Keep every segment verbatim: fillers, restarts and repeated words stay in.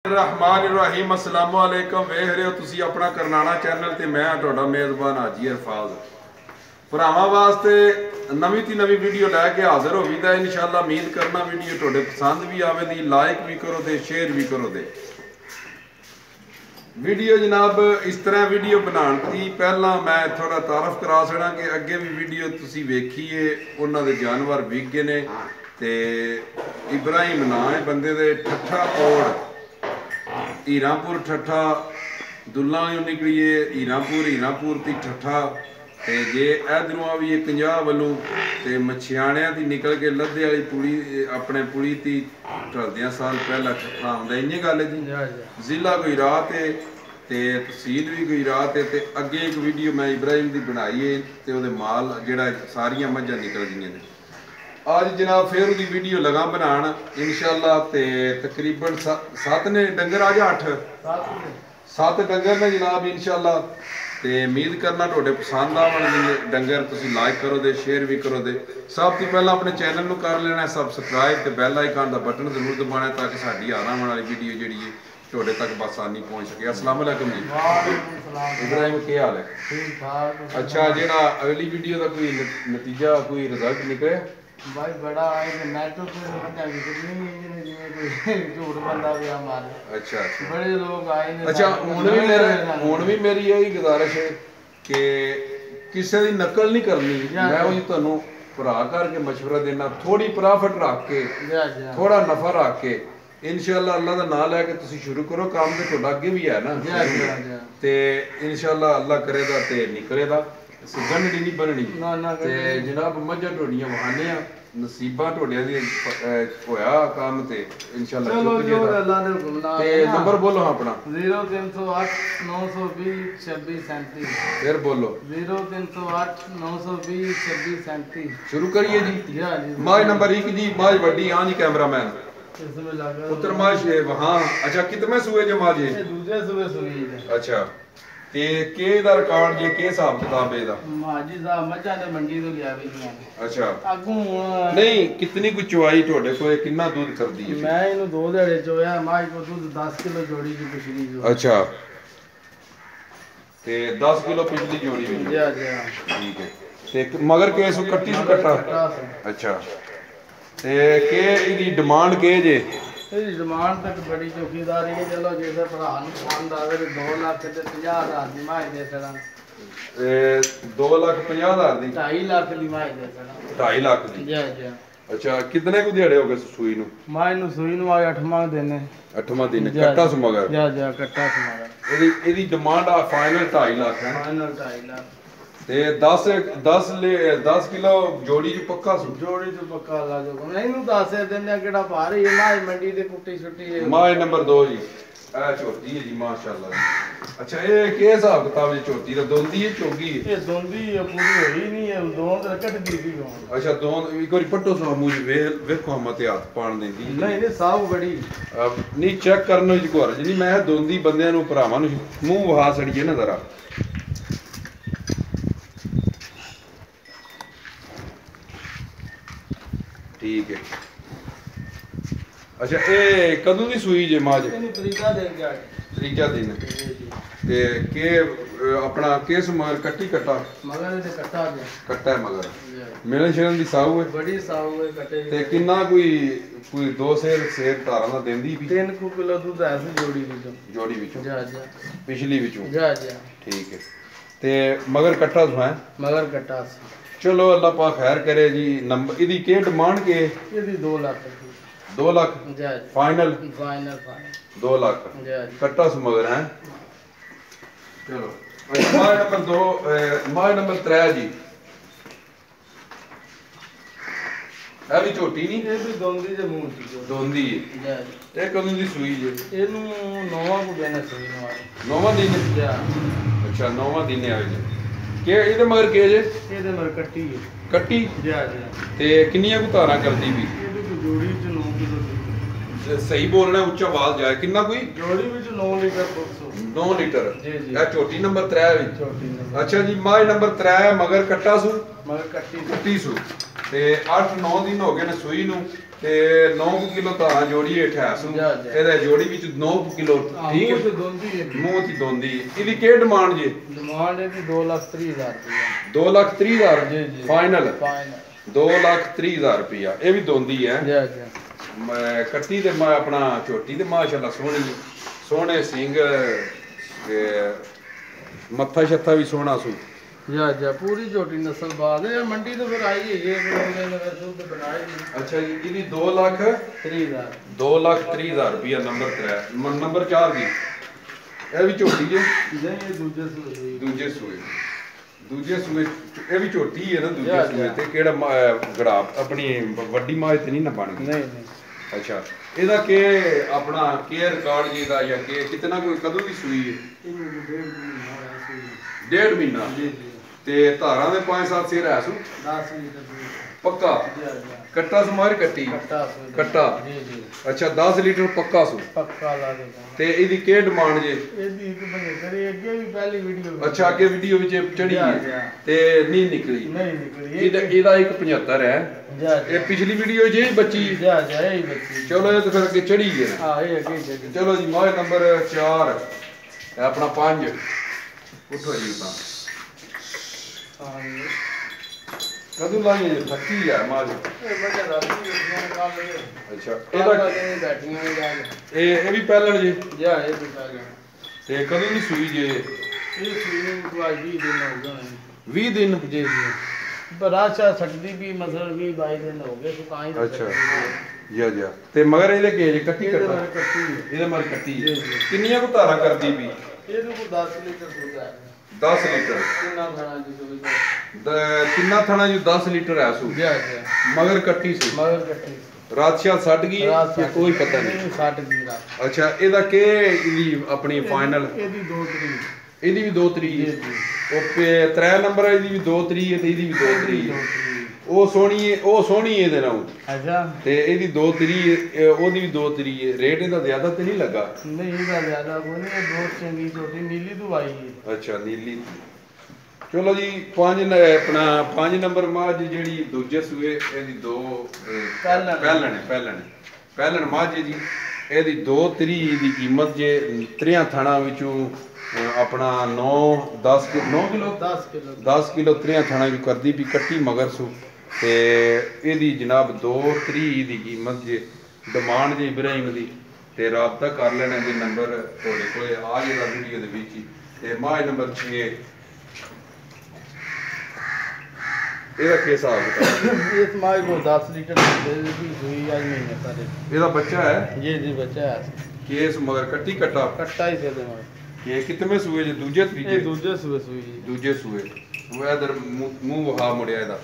रहमान रहीम अस्सलाम वालेकुम वेख रहे हो तुसी अपना करनाना चैनल ते मैं तुहाडा मेज़बान हाजी अरफाज भरावां वास्ते नवीं ती नवीं वीडियो लैके हाजिर हो गई। इंशाअल्लाह उम्मीद करना वीडियो तुहाडे पसंद भी आवे दी, लाइक भी करो दे, शेयर भी करो दे। वीडियो जनाब इस तरह वीडियो बनाने की पहला मैं थोड़ा तारफ करा छड़ा कि अगे भी वीडियो तुसी वेखी है, उन्हां दे जानवर विक गए ने ते इब्राहिम नां है बंदे दे ठट्ठा कोड़ हीरापुर ठट्ठा दुल्ला निकली है हीरापुर हीरापुर ती ठट्ठा ते जे इधरों आ भी कंजाह वालों ते मछियाणियां दी निकल के लद्दे वाली पुली अपने पुली ती ढलदियां साल पहला ठट्ठा आउंदा। इ'यां गल है जी। जिला कोई रात है ते तहसील भी कोई रात है ते अगे एक वीडियो मैं इब्राहिम दी बनाई है ते ओहदे माल जेड़ा सारियां मझां निकल गईयां ने। आज जनाब फिर उसकी वीडियो लगा बनान इंशाअल्लाह ते तकरीबन सत्त ने डंगर आज अठ सत्त डंगर ने जनाब इंशाअल्लाह ते उम्मीद करना तुहाडे पसंद आवन डंगर तुसी लाइक करो दे, शेयर भी करो दे। सब तो पहला अपने चैनल नूं कर लेना सबसक्राइब ते बैल आइकन दा बटन जरूर दबाना ताकि साडी आने वाली वीडियो जिहड़ी है तुहाडे तक बसानी पहुंच सके। अस्सलाम वालेकुम जी। इब्राहिम क्या हाल है? ठीक ठाक। अच्छा जेड़ा अगली वीडियो का कोई नतीजा कोई रिजल्ट निकले भाई बड़ा है नेट तो पता नहीं जिਵੇਂ ਕੋਈ ਝੂਠ ਬੰਦਾ ਪਿਆ ਮਾਰ। अच्छा बड़े लोग आए ने। अच्छा ਹੁਣ ਵੀ ਮੇਰੇ ਹੁਣ ਵੀ ਮੇਰੀ ਇਹੀ ਗੁਜ਼ਾਰਿਸ਼ ਹੈ ਕਿ ਕਿਸੇ ਦੀ ਨਕਲ ਨਹੀਂ ਕਰਨੀ। ਮੈਂ ਉਹ ਤੁਹਾਨੂੰ ਭਰਾ ਕਰਕੇ ਮਸ਼ਵਰਾ ਦੇਣਾ ਥੋੜੀ ਪ੍ਰੋਫਿਟ ਰੱਖ ਕੇ ਥੋੜਾ ਨਫਾ ਰੱਖ ਕੇ इंशाअल्लाह अल्लाह का नाम लैके तुसी शुरू करो काम तो तुहाडा अगे भी है ना ते इंशाअल्लाह अल्लाह करेगा ते निकलेगा गंढड़ी नहीं बननी ते जनाब मझां तुहाडियां वहाने आ नसीबां तुहाडियां दी होया काम ते इंशाअल्लाह शुक्रिया अल्लाह ने हुक्म नाल ते नंबर बोलो अपना ज़ीरो तीन सौ आठ नौ सौ बीस छब्बीस सैंतीस। फिर बोलो ज़ीरो तीन सौ आठ नौ सौ बीस छब्बीस सैंतीस। शुरू करिए जी। माज नंबर एक जी माज वड्डी हाँ जी कैमरामैन पुत्र माज वहां। अच्छा कितने सूए जे माज ये दूसरे सूए सुनी है। अच्छा ते के दा रिकॉर्ड जे के हिसाब किताब है दा माजी साहब मझां ते मंडी तो लिया भी नहीं। अच्छा अगू नहीं कितनी कुछ चवाई ਤੁਹਾਡੇ ਕੋਲ कितना दूध करदी है? मैं इनु दो दिहाड़े चोया माज को दूध दस किलो जोड़ी की पिछली जो। अच्छा ते दस किलो पिछली जोड़ी में। जी जी ठीक है ते मगर केस कट्टी से कट्टा। अच्छा ते के इदी डिमांड के जे? ਇਹਦੀ ਡਿਮਾਂਡ ਤੱਕ ਬੜੀ ਚੌਕੀਦਾਰੀ ਹੈ। ਚਲੋ ਜੇ ਤੇ ਭਰਾ ਨੂੰ ਪਸੰਦ ਆਵੇ ਤੇ ਦੋ ਲੱਖ ਤੇ ਪੰਜਾਹ ਹਜ਼ਾਰ ਦੀ ਮਾਈ ਦੇ ਦੇਣਾ। ਇਹ ਦੋ ਲੱਖ ਪੰਜਾਹ ਹਜ਼ਾਰ ਦੀ ਢਾਈ ਲੱਖ ਦੀ ਮਾਈ ਦੇ ਦੇਣਾ। ਢਾਈ ਲੱਖ ਦੀ। ਜੀ ਜੀ। ਅੱਛਾ ਕਿਤਨੇ ਕੁ ਦਿਹਾੜੇ ਹੋ ਗਏ ਸੂਈ ਨੂੰ? ਮਾਈ ਨੂੰ ਸੂਈ ਨੂੰ ਆ ਅੱਠਵਾਂ ਦਿਨ ਹੈ। ਅੱਠਵਾਂ ਦਿਨ ਕੱਟਾ ਸੁ ਮਗਰ। ਜੀ ਜੀ ਕੱਟਾ ਸੁ ਮਗਰ। ਇਹਦੀ ਇਹਦੀ ਡਿਮਾਂਡ ਆ ਫਾਈਨਲ ਢਾਈ ਲੱਖ ਹੈ। ਫਾਈਨਲ ਢਾਈ ਲੱਖ ਤੇ दस दस ले दस किलो जोड़ी जो पक्का सु जोड़ी जो पक्का ला जो नहीं नु दस दिन केड़ा भारी है माई मंडी दे कुट्टी छुट्टी है। माई नंबर दो जी ए छोटी है जी माशाल्लाह जी। अच्छा ये के हिसाब किताब जी छोटी दा दोंदी है चोगी है? ये दोंदी है पूरी होई नहीं है दोंद कट दी दी। अच्छा दोंद एक बार पट्टो सा मुझे वे वेखो मत हाथ पाण देंदी नहीं नहीं साफ बड़ी नहीं चेक करनो जी को जी मैं दोंदी बंदे नु भरावां नु मुंह वहा छड़िए ना जरा। ठीक है। अच्छा ये कदों दी सूई जे माज? त्रीजा दिन गया त्रीजा दिन ते के अपना केस मगर कट्टी कट्टा मगर ते कट्टा दे कट्टा है मगर मिलन शिलन दी साऊ है बड़ी साऊ है कट्टे ते कितना कोई कोई दो सेर सेर तारा दा देंदी भी तीन किलो दूध है जोड़ी विचों जोड़ी विचों जा जा पिछली विचों जा जा। ठीक है ते मगर कट्टा सु है मगर कट्टा सी। चलो अल्लाह पाक खैर करे जी। नंबर इदी के डिमांड के? इदी दो लाख दो लाख फाइनल फाइनल फाइनल दो लाख कट्टा सु मगर है। चलो माय नंबर दो माय नंबर त्रै जी ए भी छोटी नहीं ए भी दोंदी जे मूंह ची दोंदी है ए कदों दी सूई जे? एनु नौवां को देना सूई नो नौवां दिन जा। अच्छा नौवां दिन आवे जे के ਇਹਦੇ ਮਗਰ ਕੇ ਜੇ? ਇਹਦੇ ਮਗਰ ਕੱਟੀ ਹੈ ਕੱਟੀ ਜੀ ਜੀ। ਤੇ ਕਿੰਨੀਆਂ ਕੁ ਧਾਰਾਂ ਕਰਦੀ ਵੀ? ਇਹਦੀ ਕੋਈ ਜੋੜੀ ਚ ਨੌ ਕਿਲੋ ਦੀ। ਸਹੀ ਬੋਲਣਾ ਉੱਚਾ ਆਵਾਜ਼ ਜਾਏ ਕਿੰਨਾ ਕੋਈ? ਜੋੜੀ ਵਿੱਚ ਨੌ ਲੀਟਰ ਦੁੱਧ नौ लीटर जी जी। ਇਹ ਝੋਟੀ ਨੰਬਰ त्रै ਵਿੱਚ। ਝੋਟੀ ਨੰਬਰ ਅੱਛਾ ਜੀ ਮਾਝ ਨੰਬਰ त्रै ਮਗਰ ਕੱਟਾ ਸੂ ਮਗਰ ਕੱਟੀ ਕੱਟੀ ਸੂ ਤੇ ਅੱਠ ਨੌ ਦਿਨ ਹੋ ਗਏ ਨੇ ਸੂਈ ਨੂੰ ਤੇ ਨੌ ਕਿਲੋ ਧਾਰਾਂ ਜੋੜੀ ਹੇਠ ਸੂ ਜਾ, ਜਾ। ਇਹਦੇ ਜੋੜੀ ਵਿੱਚ ਨੌ ਕਿਲੋ ਠੀਕ ਮੂੰਹ ਹੈ ਤੇ ਦੋਂਦੀ ਹੈ ਮੂੰਹ ਦੀ ਦੋਂਦੀ ਇਹਦੀ ਕੀ ਡਿਮਾਂਡ ਜੇ ਡਿਮਾਂਡ ਇਹਦੀ ਦੋ ਲੱਖ ਤੀਹ ਹਜ਼ਾਰ ਰੁਪਇਆ ਦੋ ਲੱਖ ਤੀਹ ਹਜ਼ਾਰ ਜੀ ਜੀ ਫਾਈਨਲ ਫਾਈਨਲ ਦੋ ਲੱਖ ਤੀਹ ਹਜ਼ਾਰ ਰੁਪਇਆ ਇਹ ਵੀ ਦੋਂਦੀ ਹੈ ਜੀ ਜੀ ਮੈਂ ਕੱਟੀ ਤੇ ਮੈਂ ਆਪਣਾ ਝੋਟੀ ਤੇ ਮਾਸ਼ਾਅੱਲਾ ਸੋਹਣੀ ਸੋਹਣੇ ਸਿੰਘ ਤੇ ਮੱਥਾ ਛੱਥਾ ਵੀ ਸੋਹਣਾ ਸੂ ਜਾ ਜਾ ਪੂਰੀ ਝੋਟੀ ਨਸਲ ਬਾਦ ਹੈ ਮੰਡੀ ਤੋਂ ਫਿਰ ਆਈ ਹੈ ਇਹ ਲੋਗੇ ਨੇ ਦੁੱਧ ਬਣਾਈ ਅੱਛਾ ਜੀ ਇਹਦੀ ਦੋ ਲੱਖ ਤੀਹ ਹਜ਼ਾਰ ਦੋ ਲੱਖ ਤੀਹ ਹਜ਼ਾਰ ਰੁਪਇਆ ਨੰਬਰ ਤਿੰਨ ਨੰਬਰ ਚਾਰ ਦੀ ਇਹ ਵੀ ਝੋਟੀ ਜੇ ਜੇ ਇਹ ਦੂਜੇ ਸੂਏ ਦੂਜੇ ਸੂਏ ਦੂਜੇ ਸੂਏ ਇਹ ਵੀ ਝੋਟੀ ਹੈ ਨਾ ਦੂਜੇ ਜਾ, ਸੂਏ ਜਾ। ਤੇ ਕਿਹੜਾ ਗੜਾ ਆਪਣੀ ਵੱਡੀ ਮਾਝ ਤੇ ਨਹੀਂ ਨਾ ਬਣ ਗਈ ਨਹੀਂ ਨਹੀਂ ਅੱਛਾ ਇਹਦਾ ਕੀ ਆਪਣਾ ਕੇਅਰ ਕਾਰਡ ਜੀ ਦਾ ਜਾਂ ਕਿ ਕਿਤਨਾ ਕੋਈ ਕਦੋਂ ਦੀ ਸੂਈ ਹੈ ਇਹਨੂੰ ਡੇਢ ਮਹੀਨਾ ਹੋਇਆ ਸੀ ਡੇਢ ਮਹੀਨਾ ਜੀ ਜੀ ਤੇ ਧਾਰਾਂ ਦੇ ਪੰਜ ਸੱਤ ਸਿਰ ਹੈ ਸੂ ਦਸ ਲੀਟਰ ਦੁੱਧ ਪੱਕਾ ਜੀ ਜੀ ਕੱਟਾ ਸਮਾਰ ਕੱਟੀ ਕੱਟਾ ਸੂਏ ਕੱਟਾ। ਜੀ ਜੀ ਅੱਛਾ ਦਸ ਲੀਟਰ ਪੱਕਾ ਸੂ ਪੱਕਾ ਲਾ ਦੇ ਤੇ ਇਹਦੀ ਕੀ ਡਿਮਾਂਡ ਜੇ ਇਹਦੀ ਇੱਕ ਬੰਦੇ ਕਰੀ ਅੱਗੇ ਵੀ ਪਹਿਲੀ ਵੀਡੀਓ ਅੱਛਾ ਅੱਗੇ ਵੀਡੀਓ ਵਿੱਚ ਚੜੀ ਜਾ, ਹੈ ਜਾ। ਤੇ ਨਹੀਂ ਨਿਕਲੀ ਨਹੀਂ ਨਿਕਲੀ ਇਹਦਾ ਇਹਦਾ ਇੱਕ ਪਝੱਤਰ ਹੈ ਜਾ ਇਹ ਪਿਛਲੀ ਵੀਡੀਓ ਜੇ ਹੀ ਬੱਚੀ ਜਾ ਜਾ ਇਹ ਬੱਚੀ ਚਲੋ ਇਹ ਤਾਂ ਫਿਰ ਅੱਗੇ ਚੜੀ ਗਿਆ ਹਾਂ ਇਹ ਅੱਗੇ ਚੱਲ ਚਲੋ ਜੀ ਮਾਹ ਨੰਬਰ ਚਾਰ ਇਹ ਆਪਣਾ ਪੰਜ ਉੱਠੋ ਜੀ ਤਾਂ ਹਾਂ ਇਹ ਕਦੋਂ ਲਾਈ ਜੇ ਥੱਕੀ ਹੈ ਮਾਹ ਬੱਚਾ ਰਾਤੀ ਉੱਠਿਆ ਕੰਮ ਲੈ ਅੱਛਾ ਇਹਦਾ ਇਹਦਾ ਕਹਿੰਦੇ ਬੈਠੀਆਂ ਨੇ ਜਾ ਕੇ ਇਹ ਇਹ ਵੀ ਪਹਿਲਣ ਜੀ ਜਾ ਇਹ ਦਿਖਾ ਗਿਆ ਤੇ ਕਦੋਂ ਦੀ ਸੂਈ ਜੇ ਇਹ ਸੂਈ ਨੂੰ ਕੋਈ ਵੀਹ ਦਿਨ ਹੋ ਗਏ ਨੇ ਵੀਹ ਦਿਨ ਜੀ ਜੀ ਬਰਾਸ਼ਾ ਛੱਡਦੀ ਵੀ ਮਸਲ ਵੀ ਬਾਈ ਦਿਨ ਹੋ ਗਏ ਤਾਂ ਹੀ ਤਾਂ ਅੱਛਾ। ਛੱਡਦੀ ਹੈ। ਜੀ ਜੀ ਤੇ ਮਗਰ ਇਹਦੇ ਕੀ ਜੇ ਕੱਟੀ ਇਹਦੇ ਕੱਟਾ ਬਾਰੇ ਕੱਟੀ ਹੈ। ਇਹਦੇ ਮਰ ਕੱਟੀ ਜੀ, ਜੀ। ਕਿੰਨੀਆਂ ਕੁ ਧਾਰਾਂ ਕਰਦੀ ਵੀ ਇਹਦੇ ਕੋਲ ਦਸ ਲੀਟਰ ਦੁੱਧ ਹੈ ਦਸ ਲੀਟਰ ਕਿੰਨਾ ਖਾਣਾ ਜੀ ਸੁਵਿਧਾ ਦ- ਤਿੰਨਾਂ ਥਣਾ ਜੀ ਦਸ ਲੀਟਰ ਹੈ ਸੂ ਜੀ ਜੀ ਮਗਰ ਕੱਟੀ ਸੀ ਮਗਰ ਕੱਟੀ ਰਾਤ ਸ਼ਾਤ ਛੱਡ ਗਈ ਰਾਤ ਕਿ ਛੱਡ ਕੋਈ ਗਈ। ਪਤਾ ਨਹੀਂ ਨਹੀਂ ਛੱਡ ਗਈ ਰਾਤ ਅੱਛਾ ਇਹਦਾ ਕੀ ਇਹਦੀ ਆਪਣੀ ਫਾਈਨਲ ਇਹਦੀ ਦੋ ਤਰੀਕ ਇਹਦੀ ਵੀ ਦੋ ਤਰੀਕ ਜੀ ਹੈ ਜੀ ਉਹ ਪੇ ਤਰੇ ਨੰਬਰ ਇਹਦੀ ਵੀ ਦੋ ਤਰੀਕ ਹੈ ਤੇ ਇਹਦੀ ਵੀ ਦੋ ਇਹਦੀ ਤਰੀਕ ਦੋ ਹੈ ਤਰੀਕ ਉਹ ਸੋਹਣੀ ਹੈ ਉਹ ਸੋਹਣੀ ਹੈ ਇਹਦੇ ਨਾਲ ਅੱਛਾ ਤੇ ਇਹਦੀ ਦੋ ਤਰੀਕ ਹੈ, ਉਹਦੀ ਵੀ ਦੋ ਤਰੀਕ ਹੈ ਰੇਟ ਇਹਦਾ ਜ਼ਿਆਦਾ ਤੇ ਨਹੀਂ ਲੱਗਾ ਨਹੀਂ ਇਹਦਾ ਜ਼ਿਆਦਾ ਕੋਈ ਨਹੀਂ ਇਹ ਬਹੁਤ ਚੰਗੀ ਛੋਟੀ ਨੀਲੀ ਤੋਂ ਆਈ ਹੈ ਅੱਛਾ ਨੀਲੀ ਚਲੋ ਜੀ ਪੰਜ ਨ- ਆਪਣਾ ਪੰਜ ਨੰਬਰ ਮਾਝ ਜਿਹੜੀ ਦੂਜੇ ਸੂਏ ਇਹਦੀ ਦੋ ਅਹ, ਪਹਿਲਣ। ਪਹਿਲਣ ਹੈ ਪਹਿਲਣ ਹੈ। ਪਹਿਲਣ ਮਾਝ ਹੈ ਜੀ ਇਹਦੀ ਦੋ ਤਰੀ ਦੀ ਕੀਮਤ ਜੇ ਤਰਿਆਂ ਥਾਣਾ ਵਿੱਚੋਂ ਅਹ, ਆਪਣਾ ਨੌ ਦਸ ਨੌ ਕਿਲੋ ਦਸ ਕਿਲੋ ਦਸ ਕਿਲੋ ਤਰਿਆਂ ਥਾਣਾ ਵੀ ਕਰਦੀ ਵੀ ਕੱਟੀ ਮਗਰ ਸੂ ਤੇ ਇਹਦੀ ਜਨਾਬ ਦੋ ਤਰੀ ਦੀ ਕੀਮਤ ਜੇ ਡਿਮਾਂਡ ਜੇ ਇਬਰਾਹਿਮ ਦੀ ਤੇ ਰਾਬਤਾ ਕਰ ਲੈਣਾ ਦੇ ਨੰਬਰ ਤੁਹਾਡੇ ਕੋਲੇ ਆ ਜਿਹੜਾ ਵੀਡੀਓ ਦੇ ਵਿੱਚ ਹੀ ਤੇ ਮਾਹ ਨੰਬਰ ਛੇ ਇਹਦਾ ਕੀ ਹਿਸਾਬ ਕਿਤਾਬ ਇਸ ਮਾਈ को दस लीटर दूध भी हुई आज महीने सारे ਇਹਦਾ ਬੱਚਾ ਹੈ जी जी बच्चा है ਕੇਸ ਮਗਰ ਕੱਟੀ ਕੱਟਾ कट्टा ही से दे मार ਕਿ ਕਿਤਨੇ ਸੂਏ ਜੇ ਦੂਜੇ ये ਤੀਜੇ दूजे सुबह सुई जी ਦੂਜੇ ਸੂਏ ਉਹ ਇਧਰ ਮੂੰਹ ਵਹਾ ਮੁੜਿਆ ਇਹਦਾ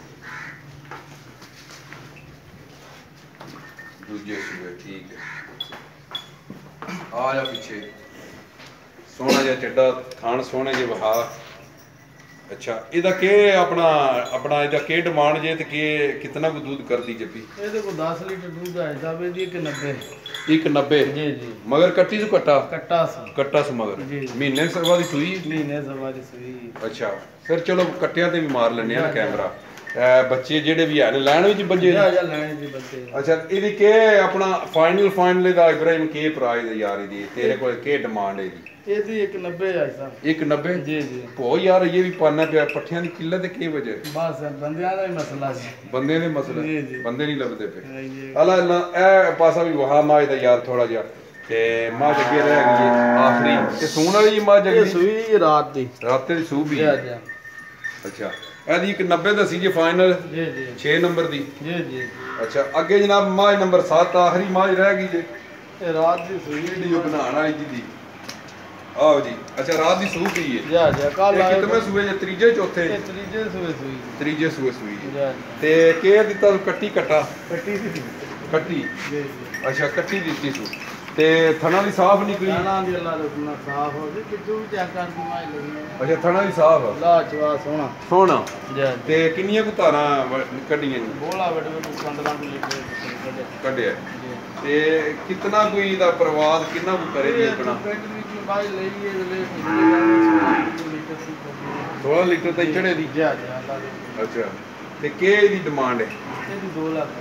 ਦੂਜੇ ਸੂਏ ਠੀਕ ਹੈ ਆ ਜਾ ਪਿੱਛੇ ਸੋਹਣਾ ਜਿਹਾ ਚੱਡਾ ਥਾਣ ਸੋਹਣੇ ਜਿਹੇ ਵਹਾ ਅੱਛਾ ਇਹਦਾ ਕੀ ਆਪਣਾ ਆਪਣਾ ਇਹਦਾ ਕੀ ਡਿਮਾਂਡ ਜੇ ਤੇ ਕੀ ਕਿਤਨਾ ਕੁ दूध ਕਰਦੀ ਜੱਪੀ ਇਹਦੇ ਕੋਲ दस लीटर दूध है साहब जी के नब्बे ਇੱਕ ਨੱਬੇ जी जी ਮਗਰ ਕੱਟੀ ਤੋਂ ਕੱਟਾ कट्टा सा ਕੱਟਾ su ਮਗਰ ਜੀ। ਮਹੀਨੇ ਸਵਾ ਦੀ ਸੂਈ महीने सवारी सुई ਅੱਛਾ ਫਿਰ ਚਲੋ ਕੱਟਿਆਂ ਤੇ ਵੀ ਮਾਰ ਲੈਣੇ ਆ ਨਾ ਕੈਮਰਾ ਅਹ ਬੱਚੇ ਜਿਹੜੇ ਵੀ ਹਨ ਲੈਣ ਵਿੱਚ ਬੱਜੇ जा जा लाने जी बच्चे ਅੱਛਾ ਇਹਦੀ ਕੀ ਆਪਣਾ ਫਾਈਨਲ ਫਾਈਨਲ ਦਾ ਇਬਰਾਹਿਮ ਕੀ ਪ੍ਰਾਈਸ ਹੈ ਯਾਰ ਇਹਦੀ ਤੇਰੇ ਕੋਲ ਕੀ ਡਿਮਾਂਡ ਹੈ ਇਹਦੀ ਇਹਦੀ एक नब्बे है साहब ਇੱਕ ਨੱਬੇ जी जी ਭੋ ਯਾਰ ਇਹ ਵੀ ਪਾਣਾ ਪਿਆ ਪੱਠਿਆਂ ਦੀ ਕਿੱਲਤ ਕੀ ਵਜ੍ਹਾ ਹੈ? बस बंदियां ਦਾ ਹੀ ਮਸਲਾ ਸੀ ਬੰਦੇ ਦੇ ਮਸਲੇ ਜੀ, ਜੀ। ਬੰਦੇ ਨਹੀਂ ਲੱਭਦੇ ਪਏ ਜੀ ਅੱਲਾ ਅੱਲਾ ਇਹ ਪਾਸਾ ਵੀ ਵਹਾ ਮਾਜ ਦਾ ਯਾਰ ਥੋੜਾ ਜਿਹਾ ਤੇ ਮਾਜ ਅੱਗੇ ਰਹਿ ਗਈ ਹੈ ਆਖਰੀ ਤੇ ਸੂਣ ਵਾਲੀ ਮਾਜ ਇਹ ਅੱਗੇ ਸੂਈ ਰਾਤ ਦੀ ਰਾਤੇ ਦੀ ਸੂ ਵੀ ਜਾ ਜਾ ਅੱਛਾ ਇਹਦੀ ਇੱਕ ਨੱਬੇ ਦੱਸੀ ਜੇ ਫਾਈਨਲ ਜੀ ਜੀ ਛੇ ਨੰਬਰ ਦੀ ਜੀ ਜੀ ਅੱਛਾ ਅੱਗੇ ਜਨਾਬ ਮਾਜ ਨੰਬਰ ਸੱਤ ਆਖਰੀ ਮਾਜ ਰਹਿ ਗਈ ਜੇ ਇਹ ਰਾਤ ਦੀ ਸੂਈ ਵੀਡੀਓ ਬਣਾਉਣ ਵਾਲੀ ਜੀ ਦੀ ਆਓ ਜੀ ਅੱਛਾ ਰਾਤ ਦੀ ਸੂ ਪਈ ਹੈ ਜਾ ਜਾ ਕੱਲ ਇਹ ਆਏ ਕਿਤਨੇ ਸੂਏ ਜੇ ਤੀਜੇ ਚੌਥੇ ਇਹ ਤੀਜੇ ਸੂਏ ਸੂਈ ਤੀਜੇ ਸੂਏ ਸੂਈ ਹੈ। ਜਾ ਤੇ ਕੇ ਦਿੱਤਾ ਕੱਟੀ ਕਟਾ ਕੱਟੀ ਸੀ ਕੱਟੀ ਜੀ ਜੀ ਅੱਛਾ ਕੱਟੀ ਦਿੱਤੀ ਸੂ ਤੇ ਥਣਾ ਦੀ ਸਾਫ਼ ਨਿਕਲੀ ਜਾਨਾ ਦੀ ਅੱਲਾ ਦਾ ਗੁਨਾ ਸਾਫ ਹੋ ਜੇ ਕਿਤੋਂ ਵੀ ਚੈੱਕ ਕਰ ਦੀ ਮਾਈ ਲੱਗੀ ਅੱਛਾ ਥਣਾ ਦੀ ਸਾਫ਼ ਆ। ਲਾ ਚਵਾ ਸੋਹਣਾ ਸੋਹਣਾ ਜਾ ਤੇ ਕਿੰਨੀਆਂ ਕੁ ਧਾਰਾਂ ਵ- ਕੱਢੀਆਂ ਜੀ ਬੋਲਾ ਵੱਡੇ ਵੱਡੇ ਪੰਦਰਾਂ ਤੋਂ ਲੈ ਕੇ ਕੱਢਿਆ ਤੇ ਕਿਤਨਾ ਕੋਈ ਦਾ ਪ੍ਰਵਾਦ ਕਿੰਨਾ ਕੁ ਕਰੇ ਜੀ ਆਪਣਾ ਪਿੰਡ ਵਿੱਚ ਮਾਈ ਲਈ ਇਹ ਲੈ ਕੇ ਲੀਟਰ ਸੀ ਸੋਲਾਂ ਲੀਟਰ ਤੇ ਚੜੇ ਦੀ ਜਾ ਜਾ ਅੱਲਾ ਦੇ ਅੱਛਾ ਤੇ ਕੇ ਦੀ ਡਿਮਾਂਡ ਹੈ ਇਹਦੀ ਦੋ ਲੱਖ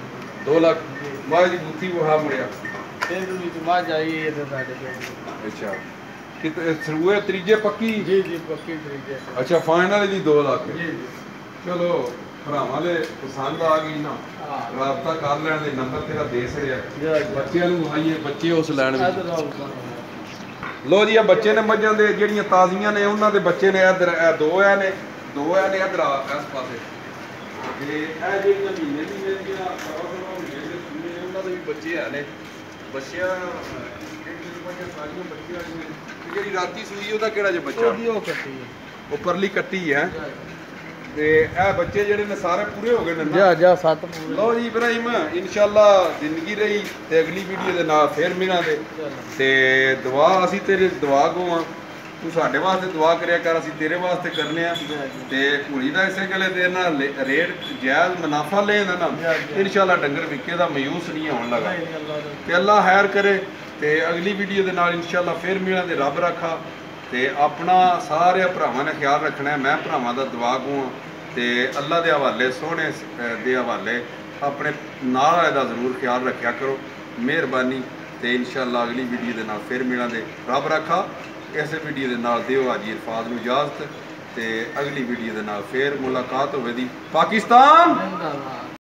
दो लाख माज दी बूथी वो हा मुड़िया ਇਹਦੇ ਵਿੱਚ ਮੱਝ ਆਈ ਹੈ ਤੇ ਸਾਡੇ ਕੋਲ अच्छा कितने सरुए त्रीजे पक्की ਜੀ ਜੀ ਪੱਕੀ ਖਰੀਦੇ अच्छा फाइनल जी दो लाख ਜੀ ਜੀ चलो ਭਰਾਵਾਂ ਦੇ ਪਸੰਦ ਆ ਗਈ ਨਾ ਹਾਂ ਰਾਬਤਾ ਕਰ ਲੈਣ ਦੇ ਨੰਬਰ ਤੇਰਾ ਦੇ ਛੜਿਆ ਜੀ ਬੱਚਿਆਂ ਨੂੰ ਆਈਏ ਬੱਚੇ ਉਸ ਲੈਣ ਵਿੱਚ ਅਦਰ ਆਉ ਲੋ ਜੀ ਇਹ ਬੱਚੇ ਨੇ ਮੱਝਾਂ ਦੇ ਜਿਹੜੀਆਂ ਤਾਜ਼ੀਆਂ ਨੇ ਉਹਨਾਂ ਦੇ ਬੱਚੇ ਨੇ ਇੱਧਰ ਇਹ ਦੋ ਆ ਨੇ ਦੋ ਆ ਨੇ ਇੱਧਰ ਆ ਇਸ ਪਾਸੇ ਤੇ ਇਹ ਜਿਹੜੀਆਂ ਮਹੀਨੇ ਦੀ ਜਿਹੜੀਆਂ ਮਹੀਨੇ ਦੇ ਸੂਏ ਨੇ ਉਹਨਾਂ ਦੇ ਵੀ ਬੱਚੇ ਆ ਨੇ ਬੱਚਿਆਂ ਜਿਹੜੀਆਂ ਮੱਝਾਂ ਸਾਰੀਆਂ ਬੱਚੀਆਂ ਨੇ ਤੇ ਜਿਹੜੀ ਰਾਤੀ ਸੂਈ ਉਹਦਾ ਕਿਹੜਾ ਜੇ ਬੱਚਾ ਉਹਦੀ ਉਹ ਕੱਟੀ ਹੈ ਉਹ ਪਰਲੀ ਕੱਟੀ ਹੈ ਤੇ ਇਹ ਬੱਚੇ ਜਿਹੜੇ ਨੇ ਸਾਰੇ ਪੂਰੇ ਹੋ ਗਏ ਨੇ ਨਾ ਜਾ ਜਾ ਸੱਤ ਪੂਰੇ ਲਓ ਜੀ ਇਬਰਾਹਿਮ ਇਨਸ਼ਾਅੱਲਾ ਜ਼ਿੰਦਗੀ ਰਹੀ ਤੇ ਅਗਲੀ ਵੀਡੀਓ ਦੇ ਨਾਲ ਫੇਰ ਮਿਲਾਂਗੇ ਤੇ ਦੁਆ ਅਸੀਂ ਤੇਰੇ ਦੁਆ ਗੋ ਆ ਤੂੰ ਸਾਡੇ ਵਾਸਤੇ ਦੁਆ ਕਰਿਆ ਕਰ ਅਸੀਂ ਤੇਰੇ ਵਾਸਤੇ ਕਰਨੇ ਆ ਤੇ ਕੁੜੀ ਦਾ ਇਸੇ ਗਲੇ ਦੇ ਨਾਲ ਰੇਟ ਜਾਇਜ਼ ਮੁਨਾਫਾ ਲੈਂਦਾ ਨਾ ਇਨਸ਼ਾਅੱਲਾ ਡੰਗਰ ਵਿਕੇ ਦਾ ਮਾਯੂਸ ਨਹੀਂ ਹੋਣ ਲੱਗਾ ਤੇ ਅੱਲਾ ਖੈਰ ਕਰੇ ਤੇ ਅਗਲੀ ਵੀਡੀਓ ਦੇ ਨਾਲ ਇਨਸ਼ਾਅੱਲਾ ਫੇਰ ਮਿਲਾਂਗੇ ਰੱਬ ਰੱਖਾ ਤੇ ਆਪਣਾ ਸਾਰੇ ਭਰਾਵਾਂ ਨੇ ਖਿਆਲ ਰੱਖਣਾ ਮੈਂ ਭਰਾਵਾਂ ਦਾ ਦੁਆ ਗੋ ਆ ਤੇ ਅੱਲਾ ਦੇ ਹਵਾਲੇ ਸੋਹਣੇ ਦੇ ਹਵਾਲੇ ਆਪਣੇ ਨਾਲ ਵਾਲੇ ਦਾ ਜ਼ਰੂਰ ਖਿਆਲ ਰੱਖਿਆ ਕਰੋ ਮਿਹਰਬਾਨੀ ਤੇ ਇਨਸ਼ਾਅੱਲਾ ਅਗਲੀ ਵੀਡੀਓ ਦੇ ਨਾਲ ਫਿਰ ਮਿਲਾਂਗੇ ਰੱਬ ਰੱਖਾ ਇਸੇ ਵੀਡੀਓ ਦੇ ਨਾਲ ਦਿਓ ਹਾਜੀ ਇਰਫਾਜ਼ ਨੂੰ ਇਜਾਜ਼ਤ ਤੇ ਅਗਲੀ ਵੀਡੀਓ ਦੇ ਨਾਲ ਫਿਰ ਮੁਲਾਕਾਤ ਹੋਵੇਗੀ ਪਾਕਿਸਤਾਨ ਜ਼ਿੰਦਾਬਾਦ